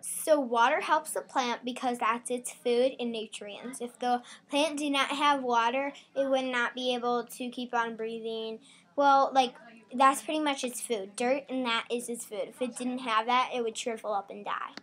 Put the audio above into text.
So water helps the plant because that's its food and nutrients. If the plant did not have water, it would not be able to keep on breathing. Well, that's pretty much its food. Dirt and that is its food. If it didn't have that, it would shrivel up and die.